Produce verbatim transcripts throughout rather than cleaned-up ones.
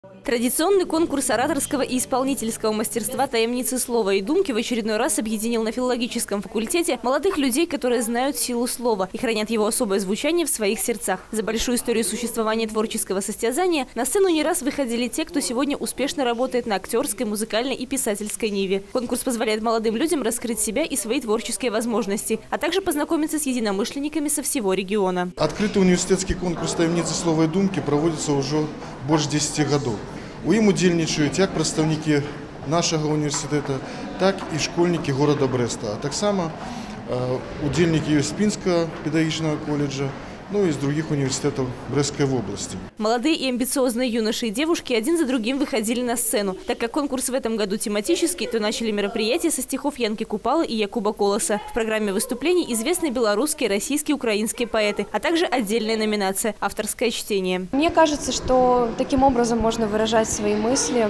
Традиционный конкурс ораторского и исполнительского мастерства «Таемницы слова и думки» в очередной раз объединил на филологическом факультете молодых людей, которые знают силу слова и хранят его особое звучание в своих сердцах. За большую историю существования творческого состязания на сцену не раз выходили те, кто сегодня успешно работает на актерской, музыкальной и писательской ниве. Конкурс позволяет молодым людям раскрыть себя и свои творческие возможности, а также познакомиться с единомышленниками со всего региона. Открытый университетский конкурс «Таемницы слова и думки» проводится уже больше десяти годов. У ім удзельнічаюць як прадстаўнікі нашага універсітэта, так і школьнікі города Брэста. А таксама удзельнікі ёсць Пінскага педагагічнага колледжа, ну и из других университетов Брестской области. Молодые и амбициозные юноши и девушки один за другим выходили на сцену. Так как конкурс в этом году тематический, то начали мероприятие со стихов Янки Купалы и Якуба Колоса. В программе выступлений известны белорусские, российские, украинские поэты, а также отдельная номинация «Авторское чтение». Мне кажется, что таким образом можно выражать свои мысли,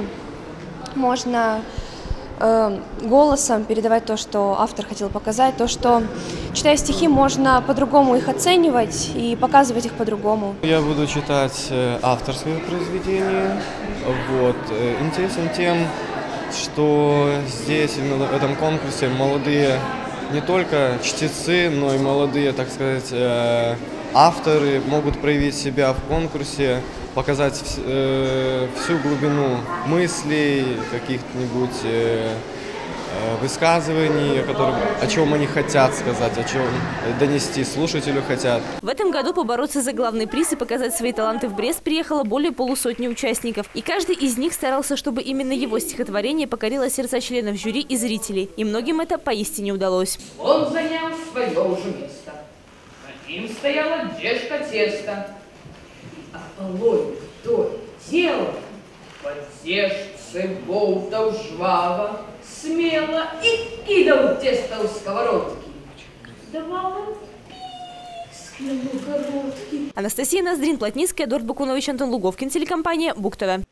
можно э, голосом передавать то, что автор хотел показать, то, что, читая стихи, можно по-другому их оценивать и показывать их по-другому. Я буду читать авторское произведение. Вот. Интересен тем, что здесь, именно в этом конкурсе, молодые не только чтецы, но и молодые, так сказать, авторы могут проявить себя в конкурсе, показать всю глубину мыслей, каких-нибудь высказываний, о, котором, о чем они хотят сказать, о чем донести слушателю хотят. В этом году побороться за главный приз и показать свои таланты в Брест приехало более полусотни участников. И каждый из них старался, чтобы именно его стихотворение покорило сердца членов жюри и зрителей. И многим это поистине удалось. Он занял свое уже место. На ним стояла дежка теста. Аполлоний то дело под дежце болтал жваво, смело и кидал тесто у сковородки. Давала писк ему короткий. Анастасия Ноздрин, Плотницкая, Эдуард Бакунович, Антон Луговкин, телекомпания БугТВ.